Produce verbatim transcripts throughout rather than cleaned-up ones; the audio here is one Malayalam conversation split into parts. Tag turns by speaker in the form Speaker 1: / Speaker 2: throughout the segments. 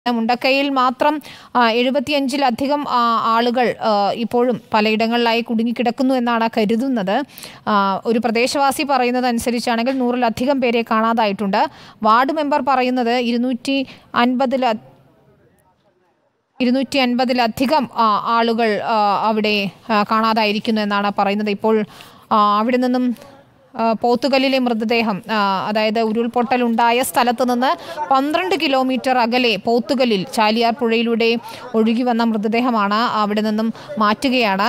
Speaker 1: മുണ്ടക്കയിൽ മാത്രം എഴുപത്തിയഞ്ചിലധികം ആളുകൾ ഇപ്പോഴും പലയിടങ്ങളിലായി കുടുങ്ങിക്കിടക്കുന്നു എന്നാണ് കരുതുന്നത്. ഒരു പ്രദേശവാസി പറയുന്നത് അനുസരിച്ചാണെങ്കിൽ നൂറിലധികം പേരെ കാണാതായിട്ടുണ്ട്. വാർഡ് മെമ്പർ പറയുന്നത് ഇരുന്നൂറ്റി അൻപതിൽ ഇരുന്നൂറ്റി അൻപതിലധികം ആളുകൾ അവിടെ കാണാതായിരിക്കുന്നു എന്നാണ് പറയുന്നത്. ഇപ്പോൾ അവിടെ നിന്നും പോത്തുകല്ലിലെ മൃതദേഹം, അതായത് ഉരുൾപൊട്ടലുണ്ടായ സ്ഥലത്ത് നിന്ന് പന്ത്രണ്ട് കിലോമീറ്റർ അകലെ പോത്തുകല്ലിൽ ചാലിയാർ പുഴയിലൂടെ ഒഴുകി വന്ന മൃതദേഹമാണ് അവിടെ നിന്നും മാറ്റുകയാണ്.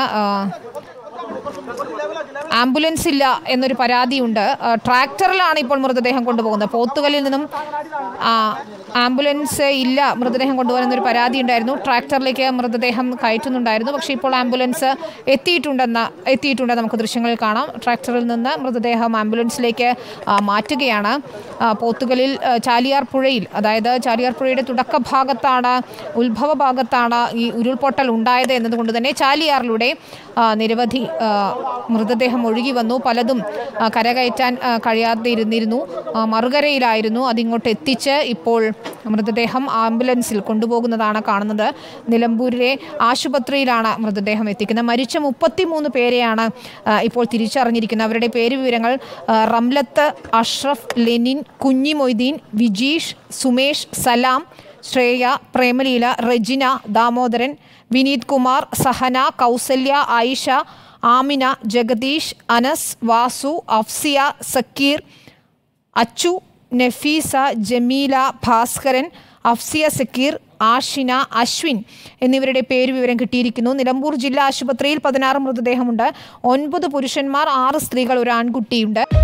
Speaker 1: ആംബുലൻസ് ഇല്ല എന്നൊരു പരാതിയുണ്ട്. ട്രാക്ടറിലാണ് ഇപ്പോൾ മൃതദേഹം കൊണ്ടുപോകുന്നത്. പോത്തുകല്ലിൽ നിന്നും ആംബുലൻസ് ഇല്ല മൃതദേഹം കൊണ്ടുപോകാനെന്നൊരു പരാതി ഉണ്ടായിരുന്നു. ട്രാക്ടറിലേക്ക് മൃതദേഹം കയറ്റുന്നുണ്ടായിരുന്നു. പക്ഷേ ഇപ്പോൾ ആംബുലൻസ് എത്തിയിട്ടുണ്ടെന്ന് എത്തിയിട്ടുണ്ട് നമുക്ക് ദൃശ്യങ്ങളിൽ കാണാം. ട്രാക്ടറിൽ നിന്ന് മൃതദേഹം ആംബുലൻസിലേക്ക് മാറ്റുകയാണ്. പോത്തുകല്ലിൽ ചാലിയാർ പുഴയിൽ, അതായത് ചാലിയാർ പുഴയുടെ തുടക്ക ഭാഗത്താണ്, ഉത്ഭവ ഭാഗത്താണ് ഈ ഉരുൾപൊട്ടൽ ഉണ്ടായത് എന്നതുകൊണ്ട് തന്നെ ചാലിയാറിലൂടെ നിരവധി മൃതദേഹം ഒഴുകി വന്നു. പലതും കരകയറ്റാൻ കഴിയാതെ ഇരുന്നിരുന്നു, മറുകരയിലായിരുന്നു. അതിങ്ങോട്ട് എത്തിച്ച് ഇപ്പോൾ മൃതദേഹം ആംബുലൻസിൽ കൊണ്ടുപോകുന്നതാണ് കാണുന്നത്. നിലമ്പൂരിലെ ആശുപത്രിയിലാണ് മൃതദേഹം എത്തിക്കുന്നത്. മരിച്ച മുപ്പത്തിമൂന്ന് പേരെയാണ് ഇപ്പോൾ തിരിച്ചറിഞ്ഞിരിക്കുന്നത്. അവരുടെ പേര് വിവരങ്ങൾ: റംലത്ത്, അഷ്റഫ്, ലെനിൻ, കുഞ്ഞി മൊയ്തീൻ, വിജീഷ്, സുമേഷ്, സലാം, ശ്രേയ, പ്രേമലീല, റെജിന, ദാമോദരൻ, വിനീത് കുമാർ, സഹന, കൗസല്യ, ആയിഷ, ആമിന, ജഗദീഷ്, അനസ്, വാസു, അഫ്സിയ, സക്കീർ, അച്ചു, നഫീസ, ജമീല, ഭാസ്കരൻ, അഫ്സിയ, സക്കീർ, ആഷിന, അശ്വിൻ എന്നിവരുടെ പേര് വിവരം കിട്ടിയിരിക്കുന്നു. നിലമ്പൂർ ജില്ലാ ആശുപത്രിയിൽ പതിനാറ് മൃതദേഹമുണ്ട്. ഒൻപത് പുരുഷന്മാർ, ആറ് സ്ത്രീകൾ, ഒരു ആൺകുട്ടിയുണ്ട്.